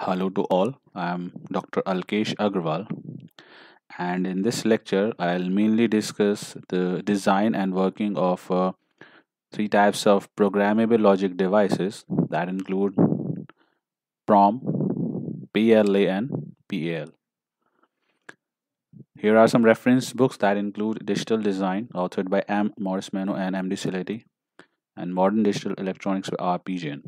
Hello to all. I'm Dr. Alkesh Agrawal, and in this lecture, I'll mainly discuss the design and working of three types of programmable logic devices that include PROM, PLA, and PAL. Here are some reference books that include Digital Design, authored by M. Morris Mano and M. D. Saletti, and Modern Digital Electronics by R. P. Jain.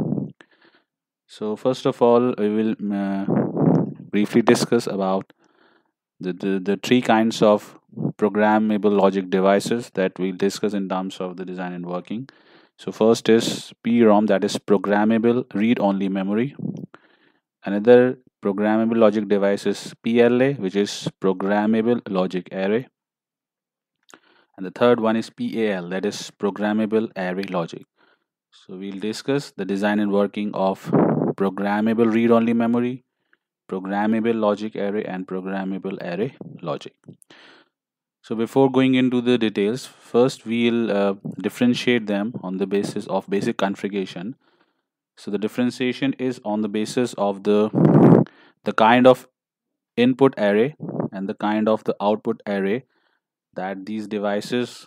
So, first of all, we will briefly discuss about the three kinds of programmable logic devices that we'll discuss in terms of the design and working. So first is PROM, that is programmable read-only memory. Another programmable logic device is PLA, which is programmable logic array. And the third one is PAL, that is programmable array logic. So we'll discuss the design and working of programmable read-only memory, programmable logic array, and programmable array logic. So before going into the details, first we'll differentiate them on the basis of basic configuration. So the differentiation is on the basis of the kind of input array and the kind of the output array that these devices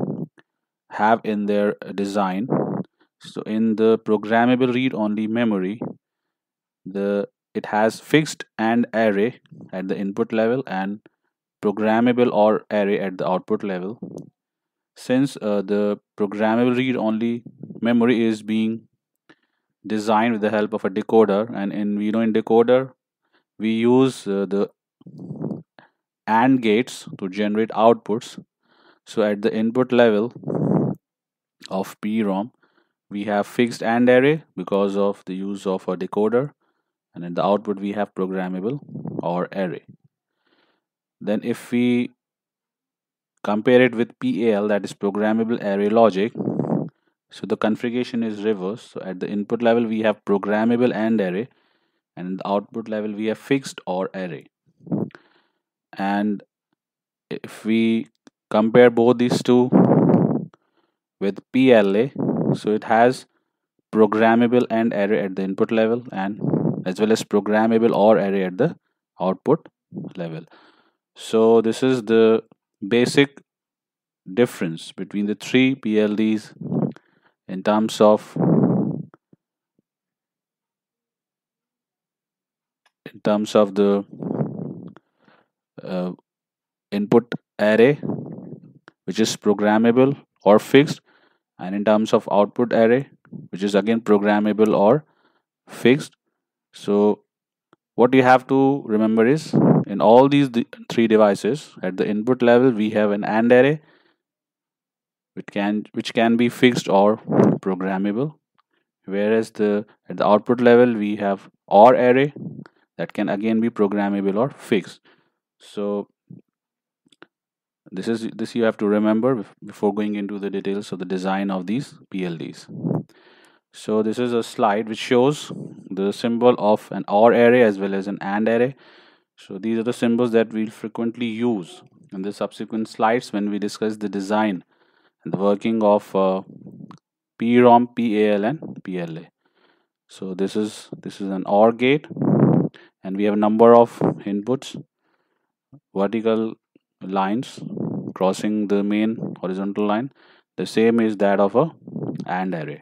have in their design. So in the programmable read-only memory, it has fixed AND array at the input level and programmable OR array at the output level. Since the programmable read-only memory is being designed with the help of a decoder, and in decoder we use the AND gates to generate outputs. So at the input level of PROM, we have fixed AND array because of the use of a decoder, and at the output we have programmable OR array. Then if we compare it with PAL, that is programmable array logic, so the configuration is reverse. So at the input level we have programmable AND array, and at the output level we have fixed OR array. And if we compare both these two with PLA, so it has programmable AND array at the input level and as well as programmable OR array at the output level. So this is the basic difference between the three PLDs in terms of the uh, input array, which is programmable or fixed, and in terms of output array, which is again programmable or fixed. So what you have to remember is, in all these three devices, at the input level we have an AND array which can be fixed or programmable, whereas at the output level we have OR array that can again be programmable or fixed. So this you have to remember before going into the details of the design of these PLDs. So this is a slide which shows the symbol of an OR array as well as an AND array. So these are the symbols that we'll frequently use in the subsequent slides when we discuss the design and the working of PROM, PAL, and PLA. So this is an OR gate, and we have a number of inputs, vertical lines crossing the main horizontal line. The same is that of a AND array.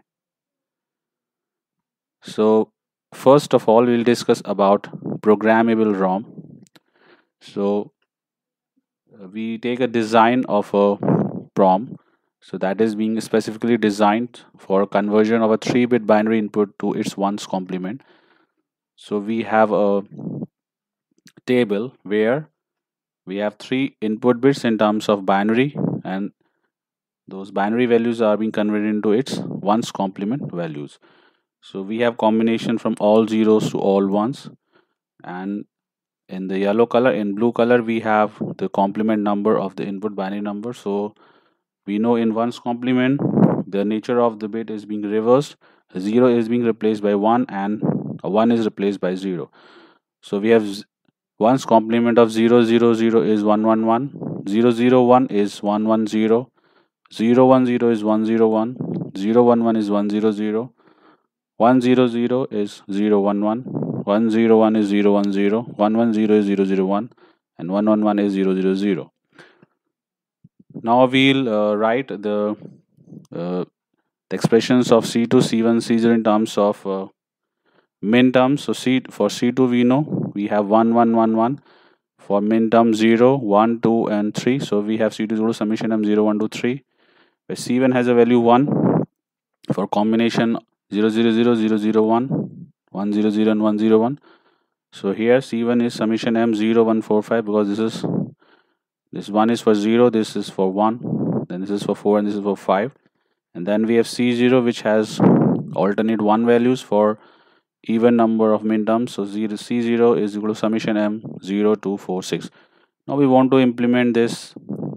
So first of all, we'll discuss about programmable ROM. So we take a design of a PROM, so that is being specifically designed for conversion of a 3-bit binary input to its ones complement. So we have a table where we have 3 input bits in terms of binary, and those binary values are being converted into its ones complement values. So we have combination from all zeros to all ones, and in the yellow color, in blue color, we have the complement number of the input binary number. So we know in ones complement the nature of the bit is being reversed. 0 is being replaced by 1 and 1 is replaced by 0. So we have ones complement of 0 0 0 is 1 1 1, 0 0 1 is 1 1 0, 0 1 0 is 1 0 1, 0 1 1 is 1 0 0, 1 0 0 is 0 1 1, 101 is 010, 110 is 001, and 111 is 000. Now we'll write uh, the expressions of C2, C1, C0 in terms of min terms. So for C2 we know we have 1111. For min term 0, 1, 2, and 3. So we have C2 equal to summation m 0, 1, 2, 3. Where C1 has a value 1 for combination 0, 0, 0, 0, 0, 1, 1, 0, 0, and 1, 0, 1. So here C1 is summation m 0, 1, 4, 5 because this 1 is for 0, this is for 1, then this is for 4, and this is for 5. And then we have C0 which has alternate 1 values for even number of min terms. So C0 is equal to summation m 0, 2, 4, 6. Now we want to implement this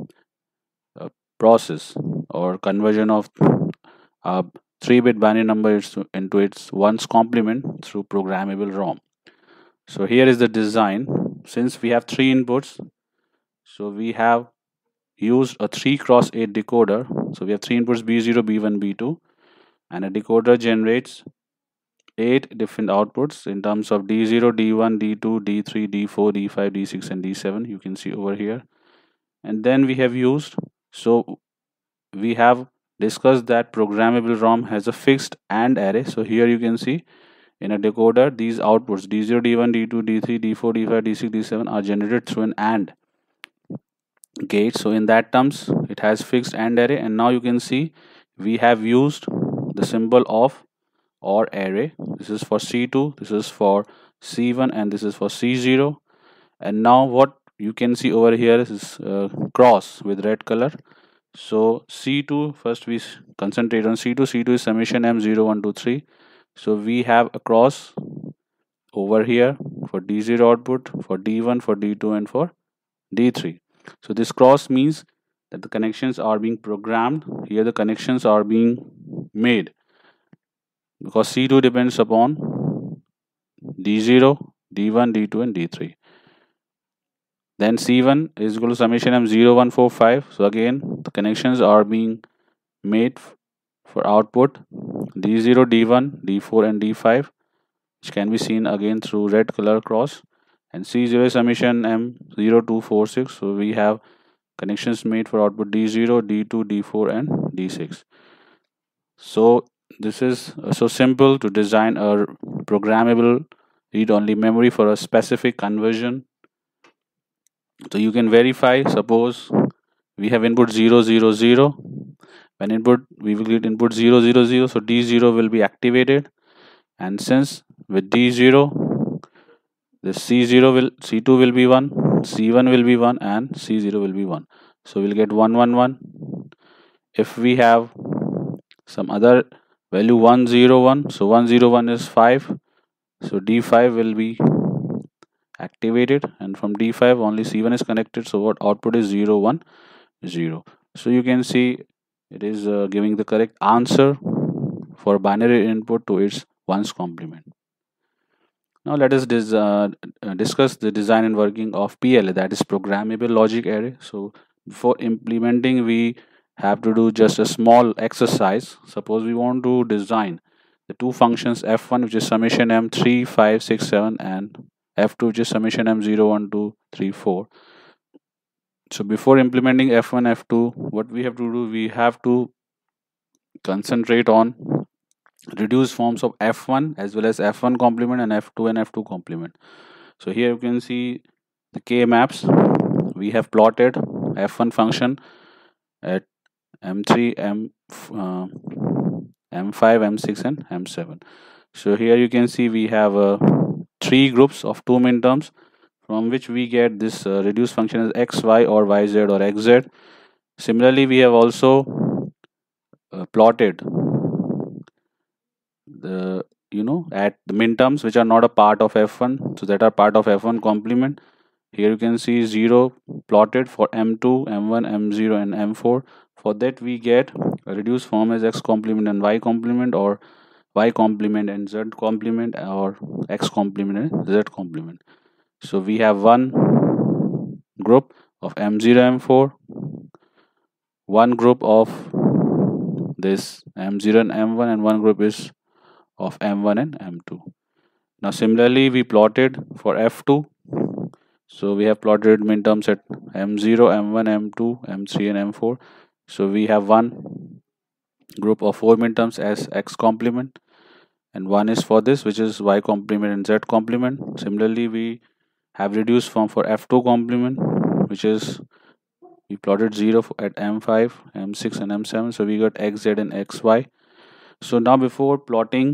process or conversion of a 3-bit binary number into its ones complement through programmable ROM. So here is the design. Since we have 3 inputs, so we have used a 3x8 decoder. So we have 3 inputs B0, B1, B2, and a decoder generates 8 different outputs in terms of D0, D1, D2, D3, D4, D5, D6, and D7. You can see over here. And then we have used, so we have discussed that programmable ROM has a fixed AND array. So here you can see in a decoder, these outputs D0, D1, D2, D3, D4, D5, D6, D7 are generated through an AND gate. So in that terms, it has fixed AND array. And now you can see we have used the symbol of OR array. This is for C2, this is for C1, and this is for C0. And now what you can see over here is cross with red color. So C2, first we concentrate on C2. C2 is summation m 0, 1, 2, 3. So we have a cross over here for D0 output, for D1, for D2, and for D3. So this cross means that the connections are being programmed. Here the connections are being made because C2 depends upon D0, D1, D2, and D3. Then C1 is equal to summation m 0, 1, 4, 5. So again, the connections are being made for output D0, D1, D4, and D5, which can be seen again through red color cross. And C0 is summation m 0, 2, 4, 6. So we have connections made for output D0, D2, D4, and D6. So this is so simple to design a programmable read-only memory for a specific conversion. So you can verify, suppose we have input 0, 0, 0. When input, we will get input 0, 0, 0. So D0 will be activated. And since with D0, the C2 will be 1, C1 will be 1, and C0 will be 1. So we'll get 1, 1, 1. If we have some other value 1, 0, 1, so 1, 0, 1 is 5. So D5 will be activated, and from D5 only C1 is connected. So what output is 0, 1, 0. So you can see it is giving the correct answer for binary input to its ones complement. Now let us discuss the design and working of PLA, that is programmable logic array. So before implementing, we have to do just a small exercise. Suppose we want to design the two functions f1, which is summation m 3, 5, 6, 7, and f2, which is summation m 0, 1, 2, 3, 4. So before implementing f1, f2, what we have to do, we have to concentrate on reduced forms of f1 as well as f1 complement and f2 and f2 complement. So here you can see the k maps. We have plotted f1 function at m3, m5, m6, and m7. So here you can see we have 3 groups of 2 min terms, from which we get this reduced function as x, y, or yz, or xz. Similarly, we have also plotted the at the min terms which are not a part of f1, so that are part of f1 complement. Here you can see 0 plotted for m2, m1, m0, and m4. For that we get a reduced form as x complement and y complement, or y complement and z complement, or x complement and z complement. So we have one group of m0, m4, one group of this m0 and m1, and one group is of m1 and m2. Now similarly we plotted for F2. So we have plotted minterms at M0, M1, M2, M3 and M4. So we have one group of 4 minterms as X complement, and one is for this, which is Y complement and Z complement. Similarly we have reduced form for F2 complement, which is we plotted 0 at M5, M6 and M7. So we got XZ and XY. So now before plotting,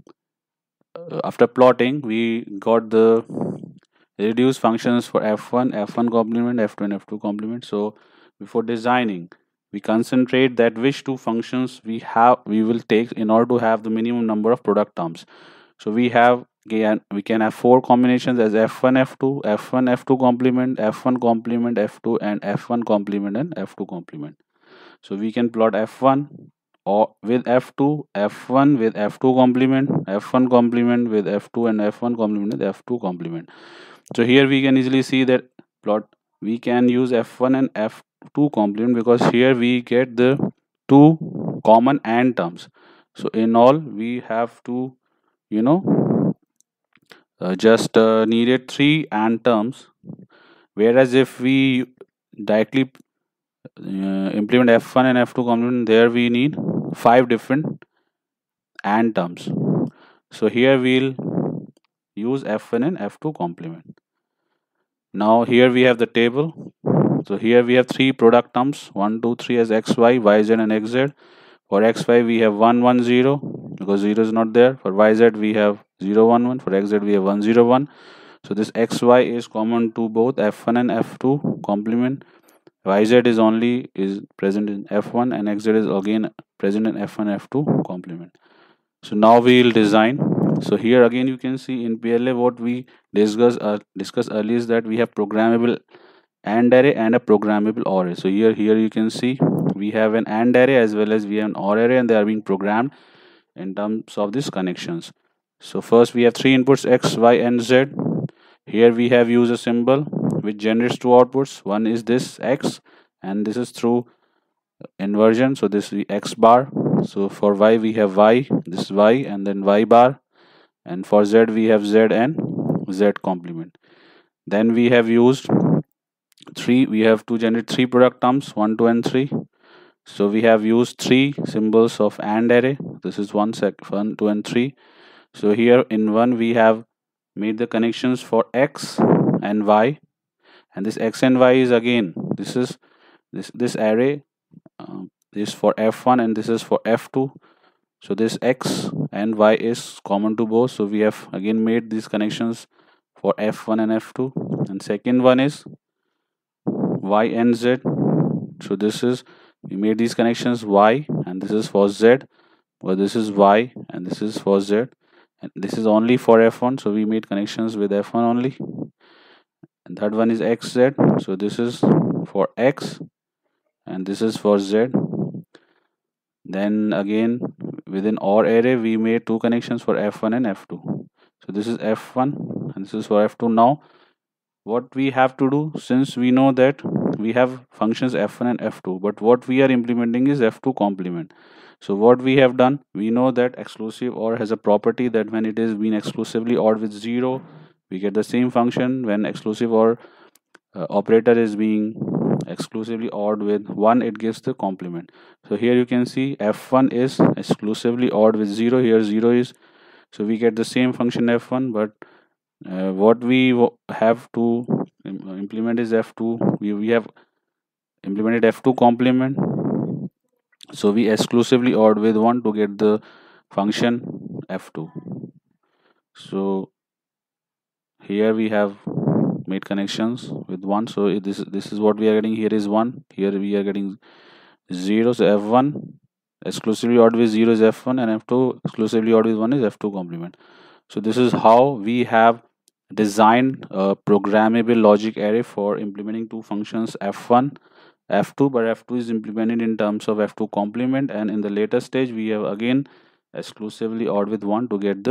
after plotting, we got the reduced functions for F1, F1 complement, F2 and F2 complement. So before designing, we concentrate that which two functions we will take in order to have the minimum number of product terms. So we can have four combinations as F1 F2, F1 F2 complement, F1 complement F2 and F1 complement and F2 complement. So we can plot F1 or with F2, F1 with F2 complement, F1 complement with F2 and F1 complement with F2 complement. So here we can easily see that plot we can use F1 and F2 complement, because here we get the two common AND terms. So in all we have to, you know, just needed three AND terms, whereas if we directly implement F1 and F2 complement, there we need five different AND terms. So here we'll use F1 and F2 complement. Now here we have the table. So here we have three product terms 1, 2, 3 as XY, YZ and XZ. For XY we have 1, 1, 0 because 0 is not there. For YZ we have 0, 1, 1. For XZ we have 1, 0, 1. So this XY is common to both F1 and F2 complement. YZ is present in F1 and XZ is again present in F1 F2 complement. So now we will design. So here again you can see in PLA what we discussed earlier is that we have programmable AND array and a programmable OR array. So here you can see we have an AND array as well as we have an OR array, and they are being programmed in terms of these connections. So first we have three inputs X, Y and Z. Here we have used a symbol which generates two outputs. One is this X and this is through inversion, so this is X bar. So for Y we have Y, this is Y and then Y bar, and for Z we have Z and Z complement. Then we have used we have to generate three product terms 1, 2 and 3. So we have used three symbols of AND array. This is 1, 2 and 3. So here in 1 we have made the connections for X and Y, and this X and Y is again this array is for F1 and this is for F2. So this X and Y is common to both, so we have again made these connections for F1 and F2. And second one is Y and Z. So this is we made these connections Y and this is for Z, or this is Y and this is for Z, and this is only for F1, so we made connections with F1 only. And third one is XZ, so this is for X and this is for Z. Then again within OR array we made two connections for F1 and F2. So this is F1 and this is for F2. Now what we have to do, since we know that we have functions F1 and F2, but what we are implementing is F2 complement. So what we have done, we know that exclusive OR has a property that when it is being exclusively ORed with 0, we get the same function. When exclusive OR operator is being exclusively ORed with 1, it gives the complement. So here you can see F1 is exclusively ORed with 0. Here 0 is, so we get the same function F1, but what we have to implement is F2. We have implemented F2 complement, so we exclusively ORed with 1 to get the function F2. So here we have made connections with 1, so this is what we are getting. Here is 1, here we are getting 0. So F1 exclusively ORed with 0 is F1 and F2 exclusively ORed with 1 is F2 complement. So this is how we have designed a programmable logic array for implementing two functions F1 F2, but F2 is implemented in terms of F2 complement, and in the later stage we have again exclusively ORed with 1 to get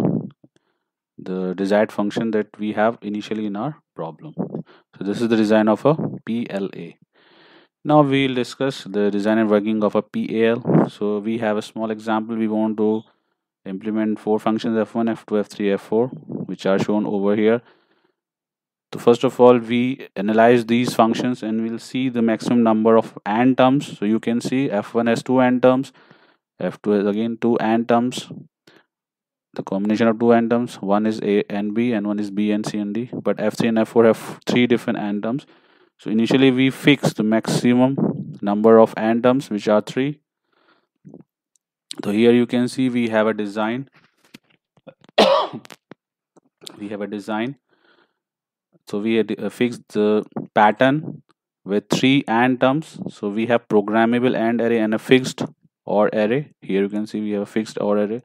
the desired function that we have initially in our problem. So this is the design of a PLA. Now we'll discuss the design and working of a PAL. So we have a small example we want to implement four functions f1, f2, f3, f4, which are shown over here. So first of all, we analyze these functions and we'll see the maximum number of AND terms. So you can see f1 has two AND terms, f2 has again two AND terms. The combination of two AND terms, one is A and B and one is B and C and D. But f3 and f4 have three different AND terms. So initially we fix the maximum number of AND terms, which are three. So here you can see we have a design. We have a design. So we had fixed the pattern with three AND terms. So we have programmable AND array and a fixed OR array. Here you can see we have a fixed OR array,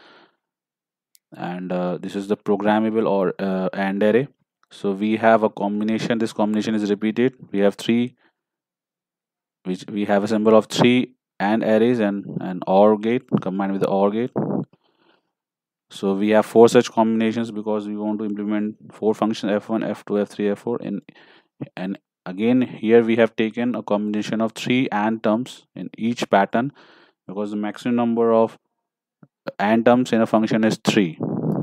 and this is the programmable or AND array. So we have a combination. This combination is repeated. We have three, which we have a symbol of three AND arrays and an OR gate combined with the OR gate. So we have four such combinations because we want to implement four functions f1, f2, f3, f4 in. And again here we have taken a combination of three AND terms in each pattern because the maximum number of AND terms in a function is three.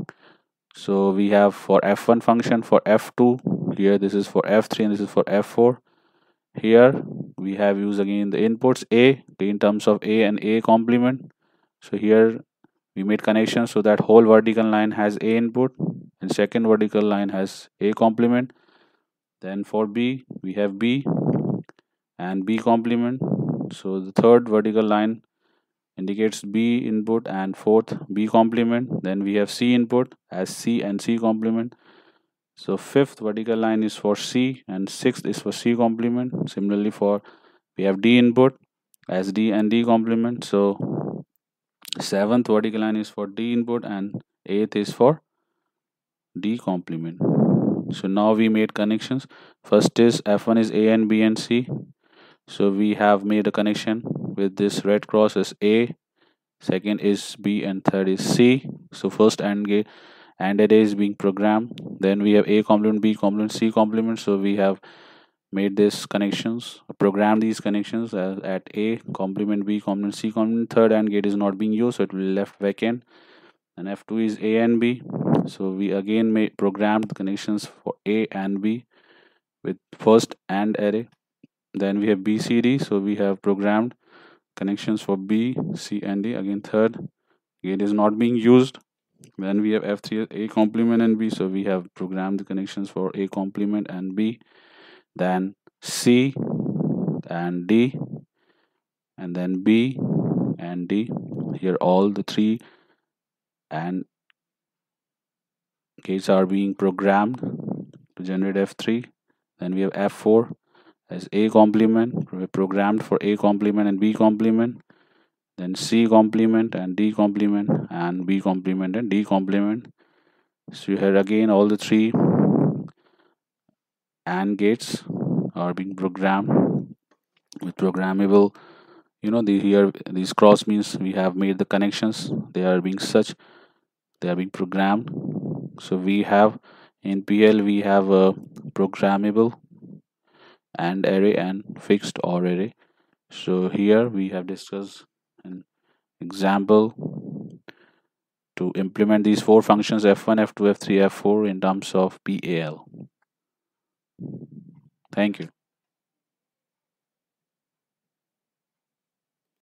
So we have for f1 function, for f2, here this is for f3 and this is for f4. Here we have used again the inputs a in terms of a and a complement. So here we made connections so that whole vertical line has a input and second vertical line has a complement. Then for b we have b and b complement. So the third vertical line indicates b input and fourth b complement. Then we have c input as c and c complement. So fifth vertical line is for c and sixth is for c complement. Similarly for we have d input as d and d complement. So seventh vertical line is for d input and eighth is for d complement. So now we made connections. First is f1 is a and b and c. So we have made a connection with this red cross as a, second is b and third is c. So first AND gate and array is being programmed. Then we have a complement, b complement, c complement. So we have made these connections, program these connections at a complement, b complement, c complement. Third AND gate is not being used, so it will be left vacant. And f2 is a and b. So we again made programmed connections for a and b with first AND array. Then we have bcd, so we have programmed connections for b, c and d. Again third gate is not being used. Then we have f3 a complement and b, so we have programmed the connections for a complement and b. Then c and d, and then b and d. Here all the three and gates are being programmed to generate f3. Then we have f4 as a complement, we programmed for a complement and b complement. Then c complement and d complement and b complement and d complement. So here again all the three AND gates are being programmed with programmable, here these cross means we have made the connections, they are being such, they are being programmed. So we have in PL we have a programmable AND array and fixed OR array. So here we have discussed an example to implement these four functions f1, f2, f3, f4 in terms of PAL. Thank you.